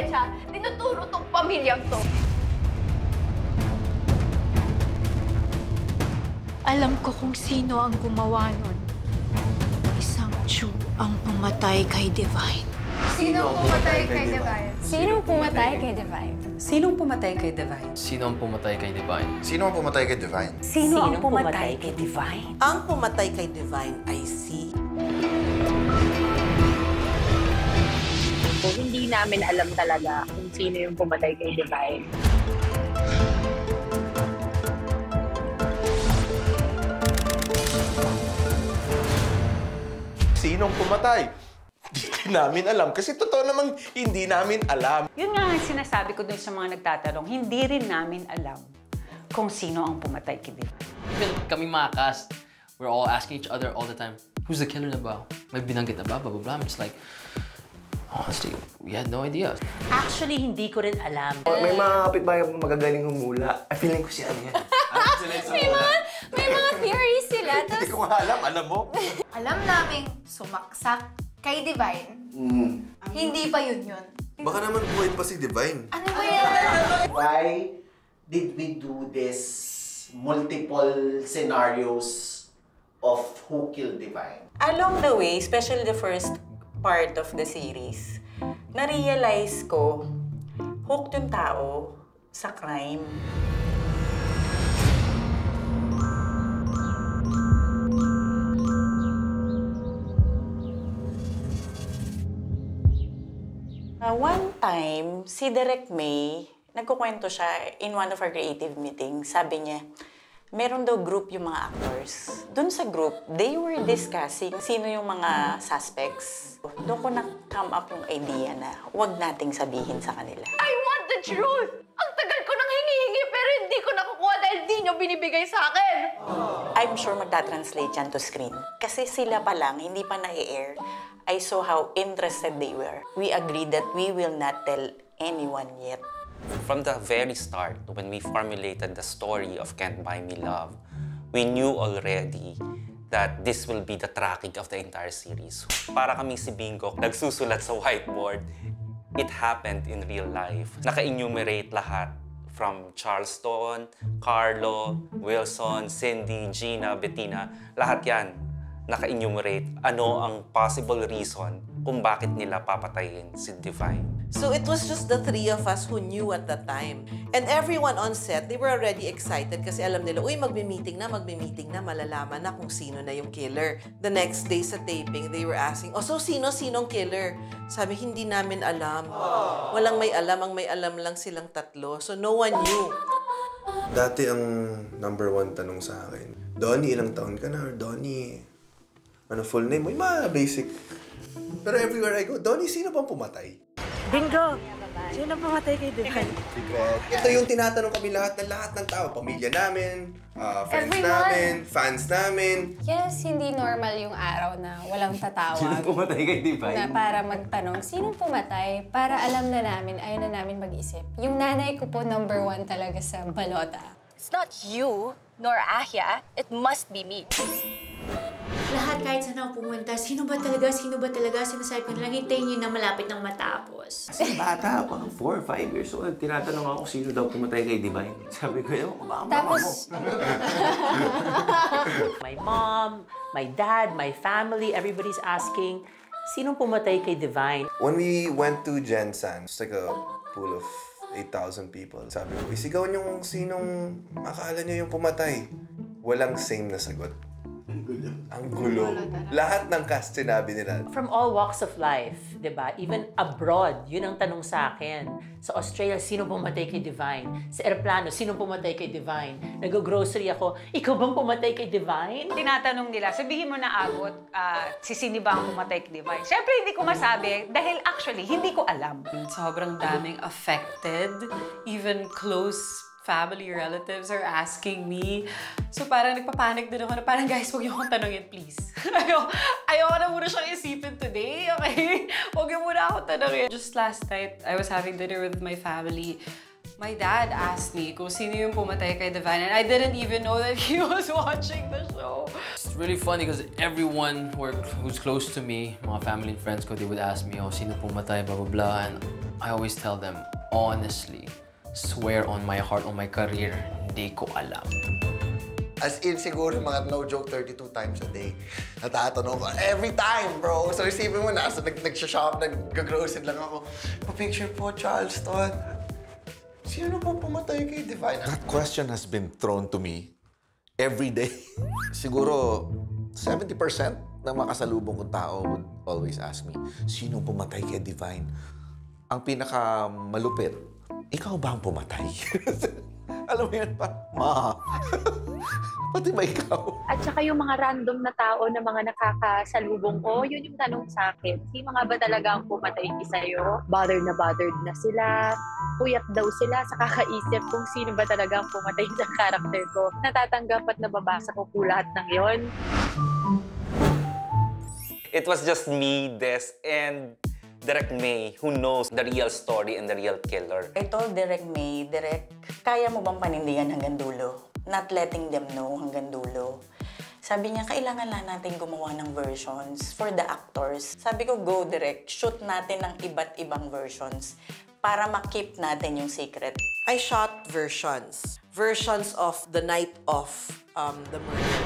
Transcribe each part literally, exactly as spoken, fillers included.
ebidensya, tinuturo tong pamilyang to. Alam ko kung sino ang gumawa nun. Isang Jew ang pumatay kay Divine. Sino ang pumatay kay Divine? Sinong pumatay kay Divine? Sinong pumatay kay Divine? Sino ang pumatay kay Divine? Sino ang pumatay kay Divine? Sino ang pumatay kay Divine? Ang pumatay kay Divine ay si... So, hindi namin alam talaga kung sino yung pumatay kay Divine. Sinong pumatay? Hindi namin alam. Kasi totoo namang hindi namin alam. Yun nga ang sinasabi ko dun sa mga nagtatanong, hindi rin namin alam kung sino ang pumatay kay Divine. Even kami mga cast, we're all asking each other all the time, who's the killer na ba? May binanggit na ba? Blah, blah, blah. I'm just like, honestly, we had no idea. Actually, hindi ko rin alam. May mga kapitbahay magagaling humula. I feeling ko si ano yan. May mga, may mga theories sila. Hindi ko nga alam. Alam mo? Alam naming sumaksak kay Divine. Mm. Hindi pa yun yun. Baka naman buhay pa si Divine. Ano ba yan? Why did we do this multiple scenarios of who killed Divine? Along the way, especially the first part of the series, na-realize ko, hooked yung tao sa crime. Uh, one time, si Direk May, nagkukwento siya in one of our creative meetings. Sabi niya, meron daw group yung mga actors. Doon sa group, they were discussing sino yung mga suspects. Doon ko na-come up yung idea na huwag nating sabihin sa kanila. I want the truth! Ang tagal ko nang hinihingi pero hindi ko nakukuha dahil di nyo binibigay sa akin. I'm sure magta-translate yan to screen. Kasi sila pa lang, hindi pa na-air. I saw how interested they were. We agreed that we will not tell anyone yet. From the very start, when we formulated the story of Can't Buy Me Love, we knew already that this will be the tracking of the entire series. Para kami si Bingo, nagsusulat sa whiteboard, it happened in real life. Naka-enumerate lahat from Charleston, Carlo, Wilson, Cindy, Gina, Bettina, lahat yan. Naka-enumerate ano ang possible reason kung bakit nila papatayin si Divine. So it was just the three of us who knew at that time. And everyone on set, they were already excited kasi alam nila, uy, magbe-meeting na, magbe-meeting na, malalaman na kung sino na yung killer. The next day sa taping, they were asking, oh, so sino-sinong killer? Sabi, hindi namin alam. Walang may alam, ang may alam lang silang tatlo. So no one knew. Dati ang number one tanong sa akin, Donnie, ilang taon ka na? Or Donnie, ano full name mo? Yung mga basic. Pero everywhere I go, Donnie, sino bang pumatay? Bingo! Sino pumatay kay Divine? Secret. Ito yung tinatanong kami lahat ng lahat ng tao. Pamilya namin, uh, friends Everyone. namin, fans namin. Yes, hindi normal yung araw na walang tatawag. Sino pumatay kay Divine? Na para magtanong, sinong pumatay? Para alam na namin, ayaw na namin mag-isip. Yung nanay ko po, number one talaga sa balota. It's not you, nor Ahia. It must be me. Lahat kahit saan ako pumunta, sino ba talaga, sino ba talaga, sinasabi ko na lang, hintayin nyo na malapit ng matapos. Kasi bata, pang four or five years old, tinatanong ako sino daw pumatay kay Divine. Sabi ko, yun, baka Tapos, My mom, my dad, my family, everybody's asking, sinong pumatay kay Divine? When we went to Gensan, it's like a pool of eight thousand people. Sabi ko, isigaw niyo kung sinong akala niyo yung pumatay. Walang same na sagot. Ang gulo. Lahat ng cast sinabi nila. From all walks of life, di ba? Even abroad, yun ang tanong sa akin. Sa Australia, sino pumatay kay Divine? Sa aeroplano, sino pumatay kay Divine? Nag-grocery ako, ikaw bang pumatay kay Divine? Tinatanong nila, sabihin mo na abot, uh, si Cindy ba ang pumatay kay Divine? Siyempre, hindi ko masabi dahil actually, hindi ko alam. Sobrang daming affected, even close family relatives are asking me. So parang nagpapanik din ako na parang, guys, huwag niyo akong tanongin, please. Ayaw, ayoko na muna siyang isipin today, okay? Huwag niyo muna akong tanongin. Just last night, I was having dinner with my family. My dad asked me kung sino yung pumatay kay Divine, and I didn't even know that he was watching the show. It's really funny because everyone who are, who's close to me, mga family and friends ko, they would ask me, oh, sino pumatay, blah, blah, blah. And I always tell them, honestly, swear on my heart, on my career, hindi ko alam. As in, siguro mga no joke thirty-two times a day. Natatanong ko, every time, bro. So isipin mo na, so nag nag-shop, nag-grocery lang ako. Pa-picture po, Charleston. Sino po pumatay kay Divine? That question has been thrown to me every day. Siguro, seventy percent ng makasalubong kong tao would always ask me, sino pumatay kay Divine? Ang pinakamalupit, ikaw ba ang pumatay? Alam mo yan, pa, ma. Pati ba ikaw? At saka yung mga random na tao na mga nakakasalubong ko, yun yung tanong sa akin. Sino nga ba talaga ang pumatay sa'yo? Bothered na bothered na sila. Puyat daw sila sa kakaisip kung sino ba talaga ang pumatay sa karakter ko. Natatanggap at nababasa ko po lahat ng yon. It was just me, Des, and Direk May, who knows the real story and the real killer. I told Direk May, Direk, kaya mo bang panindigan hanggang dulo? Not letting them know hanggang dulo. Sabi niya, kailangan lang natin gumawa ng versions for the actors. Sabi ko, go Direk, shoot natin ng iba't ibang versions para ma-keep natin yung secret. I shot versions. Versions of the night of um, the murder.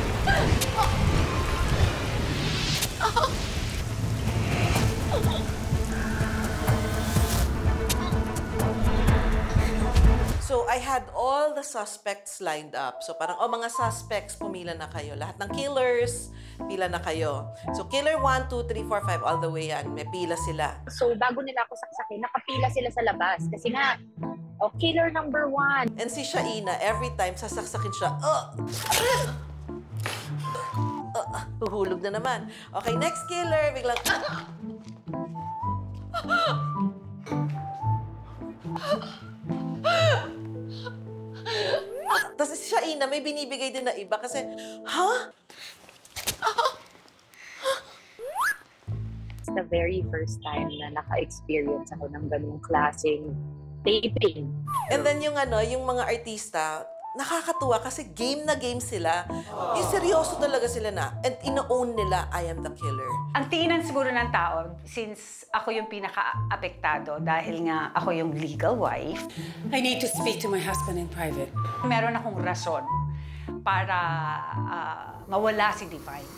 So, I had all the suspects lined up. So, parang, oh, mga suspects, pumila na kayo. Lahat ng killers, pila na kayo. So, killer one, two, three, four, five, all the way yan. May pila sila. So, bago nila ako saksakin, nakapila sila sa labas. Kasi nga, oh, killer number one. And si Shaina, every time sasaksakin siya, oh! Uh, huhulog na naman. Okay, next killer. Biglang... Tapos si Shaina, may binibigay din na iba kasi, ha? It's the very first time na naka-experience ako ng ganung klaseng taping. And then yung ano, yung mga artista, nakakatuwa kasi game na game sila. Yung seryoso talaga sila na. And ino-own nila, I am the killer. Ang tingin siguro ng tao, since ako yung pinaka-apektado dahil nga ako yung legal wife, I need to speak to my husband in private. Meron akong rason para uh, mawala si Divine.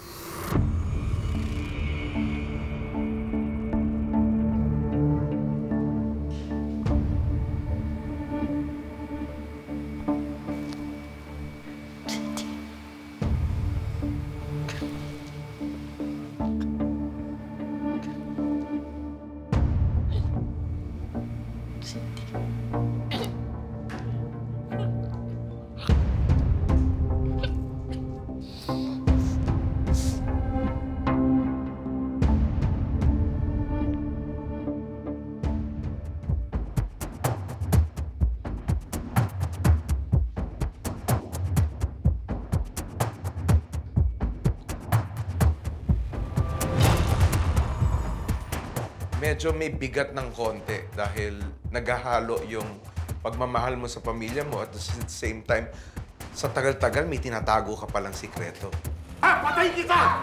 Medyo may bigat ng konti dahil naghahalo yung pagmamahal mo sa pamilya mo at the same time, sa tagal-tagal may tinatago ka palang sikreto. Ah! Patay kita!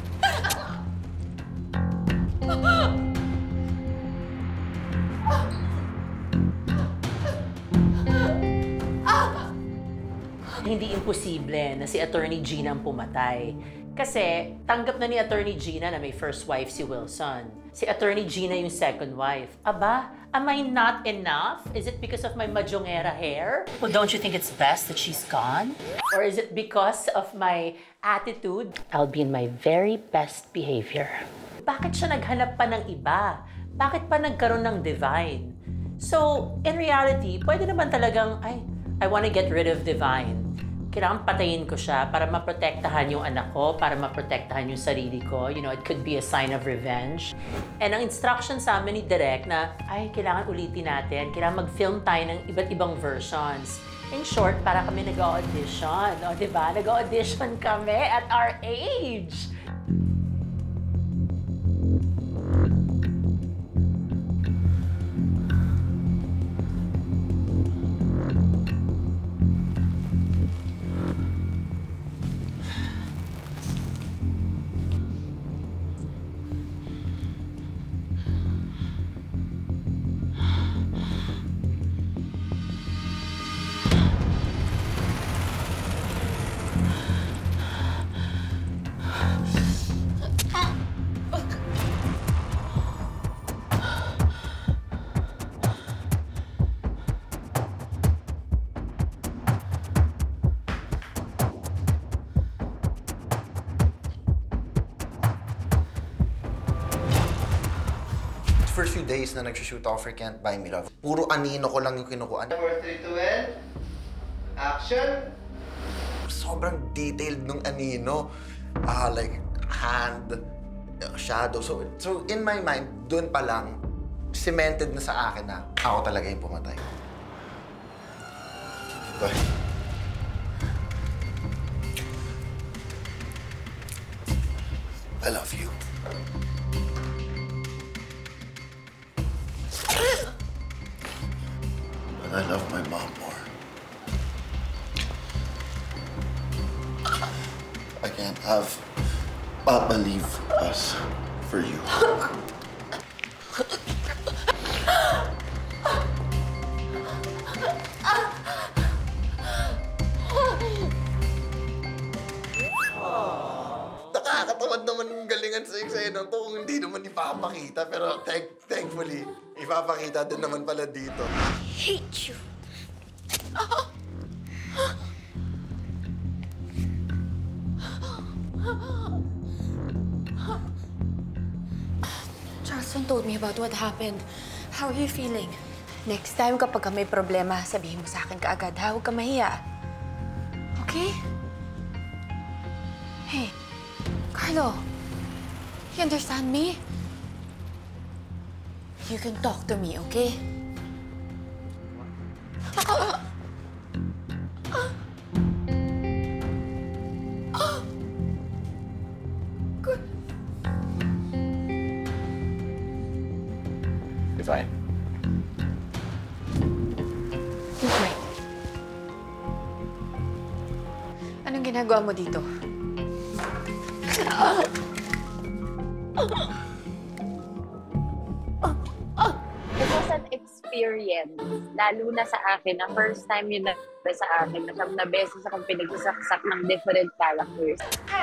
Hindi imposible na si Attorney Gina ang pumatay. Kasi tanggap na ni Attorney Gina na may first wife si Wilson. Si Attorney Gina yung second wife. Aba, am I not enough? Is it because of my majongera hair? Well, don't you think it's best that she's gone? Or is it because of my attitude? I'll be in my very best behavior. Bakit siya naghanap pa ng iba? Bakit pa nagkaroon ng Divine? So, in reality, pwede naman talagang, ay, I want to get rid of Divine. Kailangan patayin ko siya para maprotektahan yung anak ko, para maprotektahan yung sarili ko. You know, it could be a sign of revenge. And ang instruction sa amin ni Direk na, ay, kailangan ulitin natin, kailangan mag-film tayo ng iba't ibang versions. In short, para kami nag-audition. O, diba? Nag-audition kami at our age. first few days na nag-shoot ako for Can't Buy Me Love, puro anino ko lang yung kinukuha. four, three, two, and action! Sobrang detailed nung anino. Ah, like, hand, uh, shadow. So, so, in my mind, dun pa lang, cemented na sa akin na ako talaga yung pumatay. Bye. I love you. But I love my mom more. I can't have Papa leave us for you. Nakakatawad naman yung galingan sa eksena to kung hindi naman ipapakita. Pero thank thankfully, ipapakita din naman pala dito. Hate you. Charleston told me about what happened. How are you feeling? Next time kapag may problema, sabihin mo sa akin kaagad, ha? Huwag ka mahiya. Okay? Hey, Carlo, you understand me? You can talk to me, okay? Divine. Wait. Anong ginagawa mo dito? It was an experience, lalo na sa akin, na first time yun na sa akin, na siyam na beses akong pinagsasaksak ng different characters.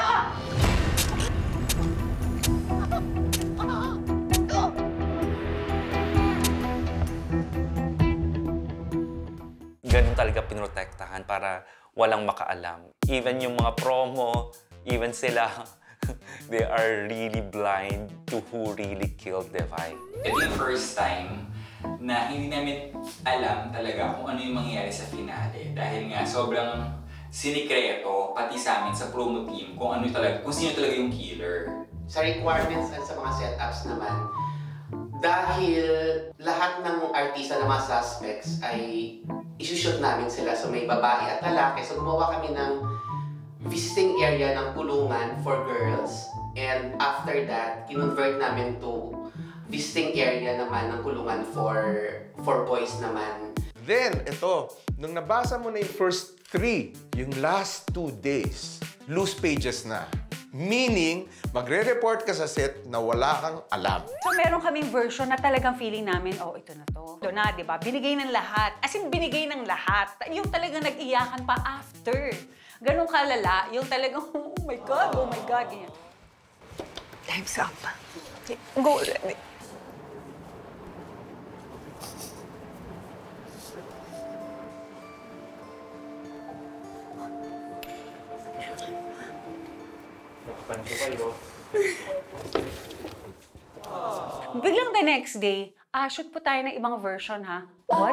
Ganun talaga pinotektahan para walang makaalam. Even yung mga promo, even sila, they are really blind to who really killed Divine. Ito yung first time na hindi namin alam talaga kung ano yung mangyayari sa finale. Dahil nga sobrang sinikreto, pati sa amin, sa promo team, kung ano talaga, kung sino talaga yung killer. Sa requirements at sa mga setups naman, dahil lahat ng artista na mga suspects ay isushoot namin sila. So may babae at lalaki. So gumawa kami ng visiting area ng kulungan for girls. And after that, kinonvert namin to visiting area naman ng kulungan for for boys naman. Then, ito, nung nabasa mo na yung first three, yung last two days, loose pages na. Meaning, magre-report ka sa set na wala kang alam. So meron kaming version na talagang feeling namin, oh, ito na to. Ito na, di ba? Binigay ng lahat. As in, binigay ng lahat. Yung talagang nag-iyakan pa after. Ganun kalala. Yung talagang, oh my God, oh my God. Ganyan. Time's up. Go already. Biglang the next day, ah, shoot po tayo ng ibang version, ha? What?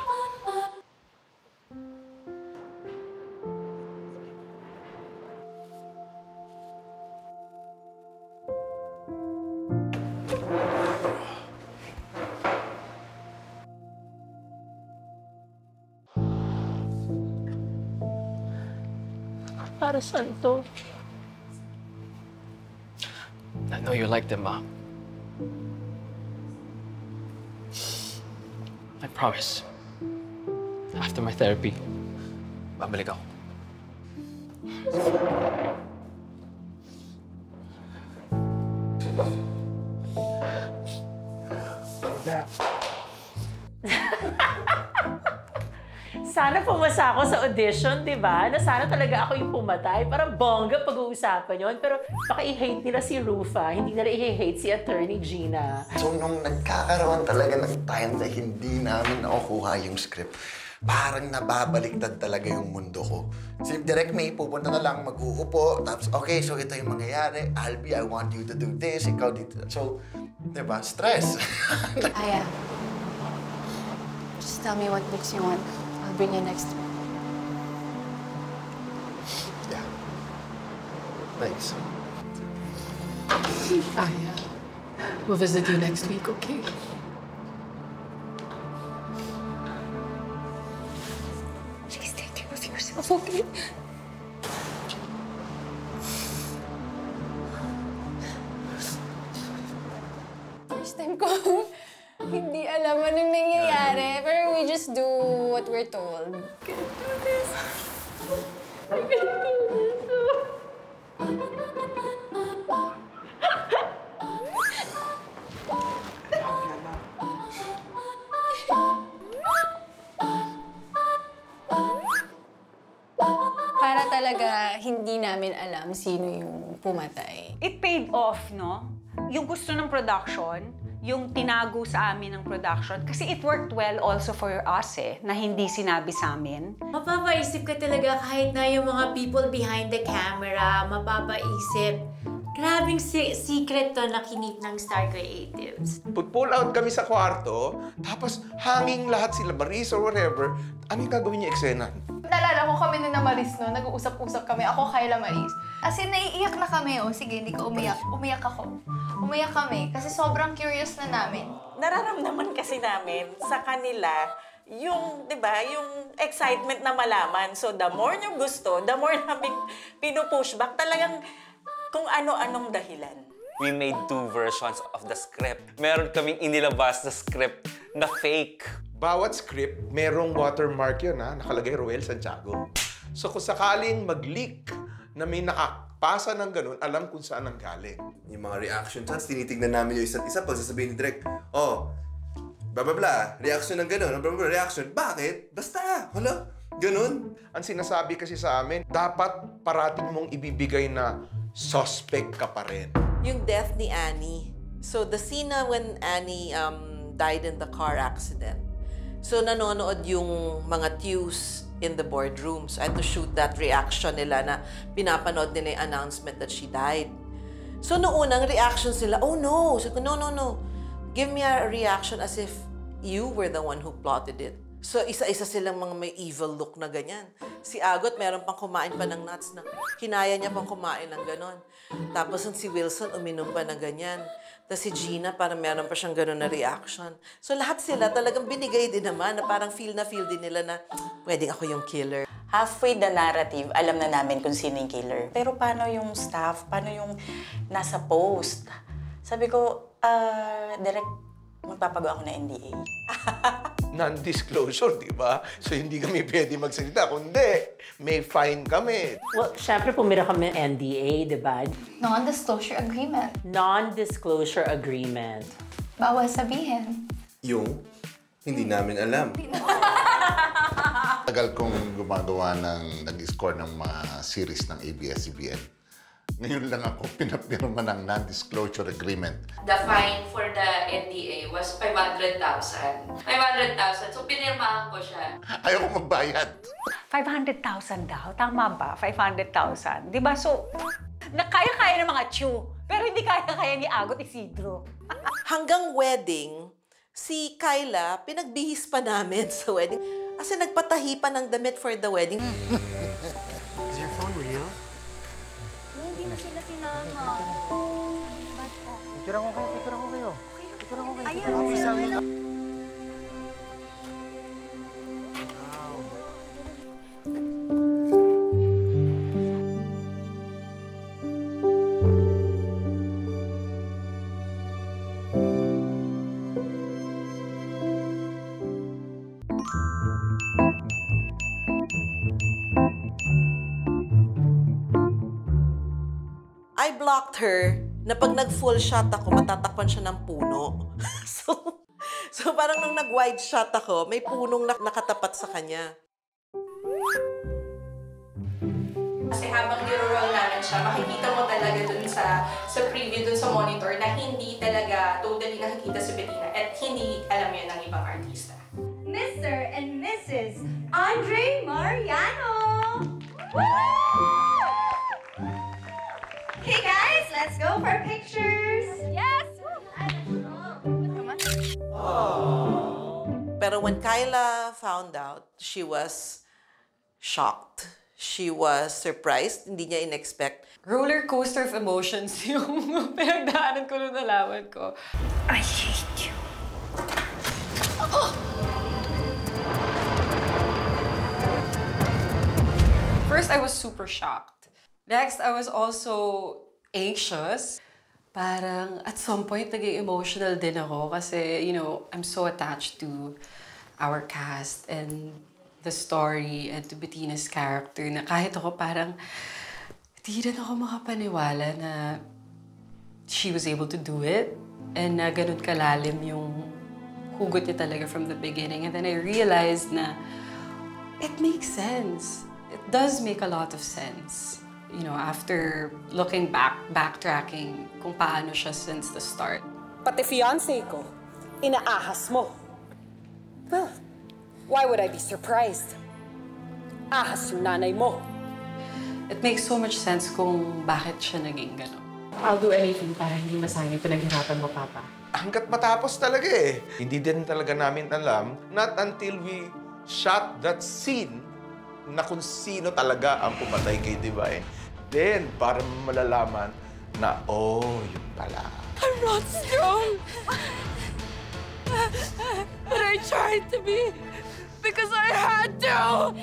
Para saan to? I know you like them, Ma. I promise. After my therapy, babalik ako. Sana pumasa ako sa audition, di ba? Na sana talaga ako yung pumatay. Parang bongga pag-uusapan yon. Pero baka i-hate nila si Rufa, hindi nila i-hate si Attorney Gina. So, nung nagkakaroon talaga ng time na hindi namin nakukuha yung script, parang nababaliktad talaga yung mundo ko. Si Direk May, pupunta na lang, mag-uupo, tapos, okay, so ito yung mangyayari. Albi, I want you to do this, ikaw dito. So, Diba? Stress. Aya, just tell me what books you want. I'll bring you next week. Yeah. Thanks. Aya, we'll visit you next week, okay? Please take care of yourself, okay? First time ko hindi alam anong nangyayari, pero we just do what we're told. I can't do this. I can't do this. Para talaga hindi namin alam sino yung pumatay. It paid off, no? Yung gusto ng production, yung tinago sa amin ng production. Kasi it worked well also for us eh, na hindi sinabi sa amin. Mapapaisip ka talaga kahit na yung mga people behind the camera, mapapaisip. Grabing si secret to na kinip ng Star Creatives. Pull out kami sa kwarto, tapos hanging lahat sila, Maris or whatever. Ano yung gagawin niya eksena? Naalala ko kami na Maris, no? Nag-uusap-usap kami. Ako, Kyla, Maris. As in, naiiyak na kami. O, sige, hindi ka umiyak. Umiyak ako. Umiyak kami kasi sobrang curious na namin. Nararamdaman kasi namin sa kanila yung, di ba, yung excitement na malaman. So, the more nyo gusto, the more namin pinupush back. Talagang kung ano-anong dahilan. We made two versions of the script. Meron kaming inilabas na script na fake. Bawat script, merong watermark yun, ha? Nakalagay Roel Santiago. So kung sakaling mag-leak na may nakapasa ng ganun, alam kung saan ang galing. Yung mga reaction shots, tinitignan namin yung isa't isa. Pag sasabihin ni Direk, oh, blah blah blah, reaction ng ganun, blah blah blah, reaction. Bakit? Basta, hala, ganun. Ang sinasabi kasi sa amin, dapat parating mong ibibigay na suspect ka pa rin. Yung death ni Annie. So, the scene na when Annie um, died in the car accident. So, nanonood yung mga Tews in the boardroom. So, I had to shoot that reaction nila na pinapanood nila yung announcement that she died. So, noong unang reaction sila, oh no! So, no, no, no. Give me a reaction as if you were the one who plotted it. So, isa-isa silang mga may evil look na ganyan. Si Agot, meron pang kumain pa ng nuts na kinaya niya pang kumain ng ganon. Tapos si Wilson, uminom pa ng ganyan. Tapos si Gina, parang meron pa siyang ganon na reaction. So, lahat sila talagang binigay din naman na parang feel na feel din nila na pwedeng ako yung killer. Halfway the narrative, alam na namin kung sino yung killer. Pero paano yung staff? Paano yung nasa post? Sabi ko, ah, uh, direct, magpapagawa ako ng N D A. Non-disclosure, di ba? So, hindi kami pwede magsalita. Kundi, may fine kami. Well, syempre pumira kami ng N D A, di ba? Non-disclosure agreement. Non-disclosure agreement. Bawal sabihin. Yung hindi namin alam. Tagal kong gumagawa ng, nag-score ng mga series ng A B S C B N. Ngayon lang ako pinapirma ng non-disclosure agreement. The fine for the N D A was five hundred thousand. five hundred thousand. So, pinirmahan ko siya. Ayoko magbayad. five hundred thousand daw. Tama ba? five hundred thousand. Di ba? So, nakaya-kaya ng mga Chew. Pero hindi kaya-kaya ni Agot Isidro. Hanggang wedding, si Kyla, pinagbihis pa namin sa wedding. Kasi nagpatahi pa ng damit for the wedding. Is your phone real? Hindi na sila sinama. Picture ako kayo, picture ako kayo. Picture ako kayo. Ayan, sila. I blocked her na pag nag-full shot ako, matatakpan siya ng puno. so, so parang nung nag-wide shot ako, may punong nak nakatapat sa kanya. Kasi habang niro-roll namin siya, makikita mo talaga dun sa, sa preview, dun sa monitor, na hindi talaga totally nakikita si Bettina at hindi alam yun ng ibang artista. Mister and Missus Andre Mariano! Hey guys, let's go for pictures! Yes! Pero when Kyla found out, she was shocked. She was surprised. Hindi niya in-expect. Roller coaster of emotions yung pinagdaanan ko nung nalaman ko. I hate you. Oh! First, I was super shocked. Next, I was also anxious. Parang at some point, naging emotional din ako kasi, you know, I'm so attached to our cast and the story and to Bettina's character na kahit ako parang di rin ako makapaniwala na she was able to do it and na ganun kalalim yung hugot niya talaga from the beginning. And then I realized na it makes sense. It does make a lot of sense. You know, after looking back, backtracking kung paano siya since the start. Pati fiancé ko, inaahas mo. Well, why would I be surprised? Ahas yung nanay mo. It makes so much sense kung bakit siya naging gano'n. I'll do anything para hindi masayang yung pinaghirapan mo, Papa. Hanggat matapos talaga eh. Hindi din talaga namin alam, not until we shot that scene na kung sino talaga ang pumatay kay Divine. Then, para malalaman na, oh, yun pala. I'm not strong. But I tried to be because I had to.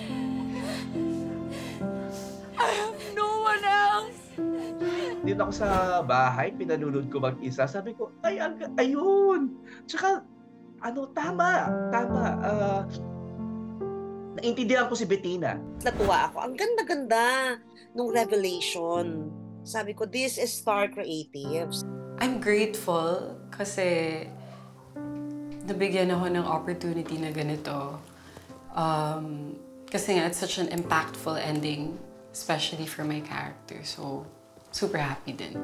I have no one else. Dito ako sa bahay, pinanunod ko mag-isa. Sabi ko, ay, ayun. Tsaka, ano, tama, tama. Uh, naintindihan ko si Bettina. Natuwa ako. Ang ganda-ganda nung revelation. Sabi ko, this is Star Creatives. I'm grateful kasi nabigyan ako ng opportunity na ganito. Um, kasi nga, it's such an impactful ending, especially for my character. So, super happy din.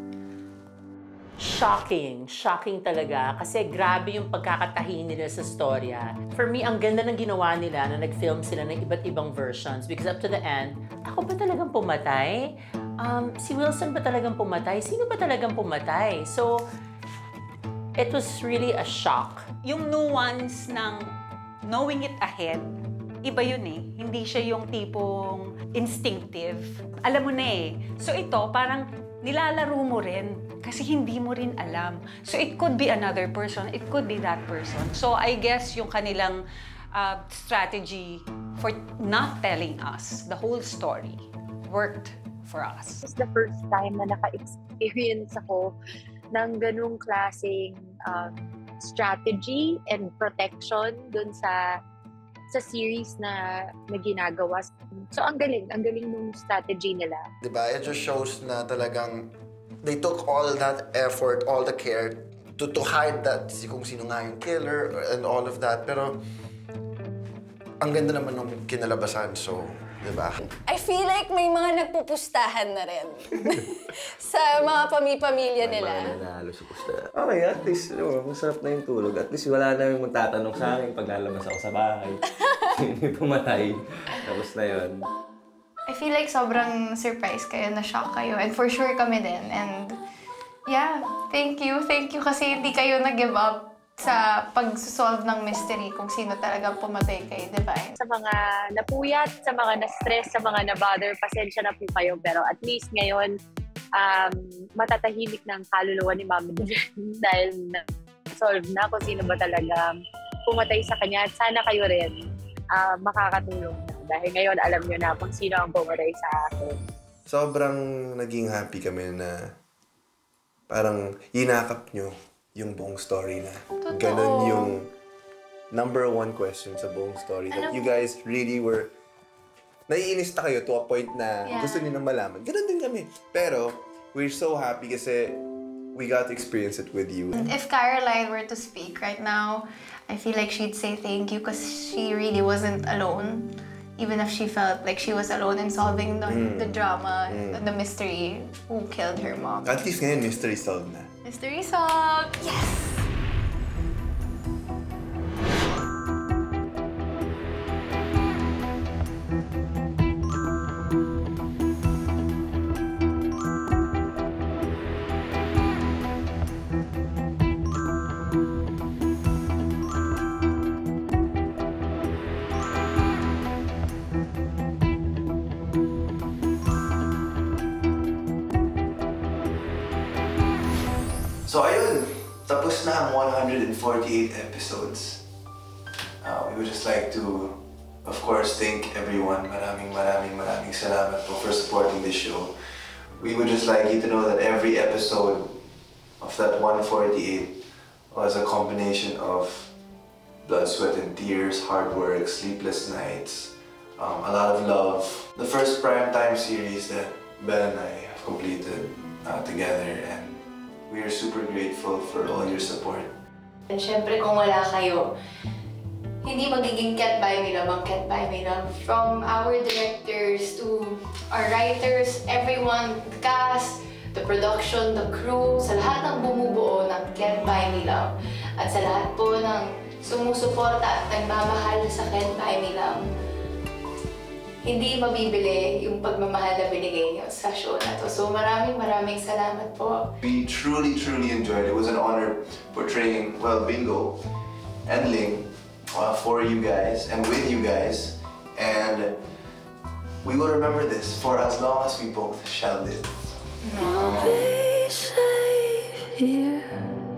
Shocking. Shocking talaga. Kasi grabe yung pagkakatahin nila sa storya. For me, ang ganda ng ginawa nila na nag-film sila ng iba't ibang versions. Because up to the end, ako ba talagang pumatay? Um, si Wilson ba talagang pumatay? Sino ba talagang pumatay? So, it was really a shock. Yung nuance ng knowing it ahead, iba yun eh. Hindi siya yung tipong instinctive. Alam mo na eh. So ito, parang nilalaro mo rin kasi hindi mo rin alam. So it could be another person, it could be that person. So I guess yung kanilang uh, strategy for not telling us the whole story worked for us. It's the first time na naka-experience ako ng ganung klaseng um, strategy and protection dun sa sa series na, na ginagawa. So, ang galing. Ang galing ng strategy nila. Diba? It just shows na talagang they took all that effort, all the care to, to hide that si kung sino nga yung killer and all of that. Pero, ang ganda naman ng kinalabasan. So, diba? I feel like may mga nagpupustahan na rin sa mga pami-pamilya nila. May mga nanalo sa pusta. Okay, at least, oh, masarap na yung tulog. At least wala na yung magtatanong sa akin pag lalabas ako sa bahay. Hindi pumatay. Tapos na yun. I feel like sobrang surprise kayo, na-shock kayo. And for sure kami din. And yeah, thank you. Thank you kasi hindi kayo nag-give up sa pag-solve ng mystery kung sino talagang pumatay kay Divine. Sa mga napuyat, sa mga na-stress, sa mga na-bother, pasensya na po kayo. Pero at least ngayon, um, matatahimik ng kaluluwa ni Mami Divine dahil na-solve na kung sino ba talaga pumatay sa kanya. At sana kayo rin uh, makakatulong na. Dahil ngayon, alam nyo na kung sino ang pumatay sa akin. Sobrang naging happy kami na parang yinakap nyo yung buong story na. Totoo. Ganon yung number one question sa buong story. That Alam you guys really were... Naiinis na kayo to a point na Yeah. gusto niyo na malaman. Ganon din kami. Pero, we're so happy kasi we got to experience it with you. If Caroline were to speak right now, I feel like she'd say thank you because she really wasn't alone. Even if she felt like she was alone in solving the, Mm. the drama, Mm. the mystery, who killed her mom. At least ngayon, mystery solved na. Mystery solved! Yes! So ayun, tapos na ang one hundred forty-eight episodes. Uh, we would just like to, of course, thank everyone. Maraming maraming maraming salamat po for supporting this show. We would just like you to know that every episode of that one forty-eight was a combination of blood, sweat, and tears, hard work, sleepless nights, um, a lot of love. The first primetime series that Belle and I have completed uh, together, and we are super grateful for all your support. And syempre kung wala kayo, hindi magiging Can't Buy Me Love ang Can't Buy Me Love. From our directors to our writers, everyone, the cast, the production, the crew, sa lahat ng bumubuo ng Can't Buy Me Love. At sa lahat po ng sumusuporta at nagmamahal sa Can't Buy Me Love. Hindi mabibili yung pagmamahal na binigay niyo sa show na to. So maraming maraming salamat po. We truly, truly enjoyed it. It was an honor portraying, well, Bingo and Ling uh, for you guys and with you guys. And we will remember this for as long as we both shall live. I'll be safe here.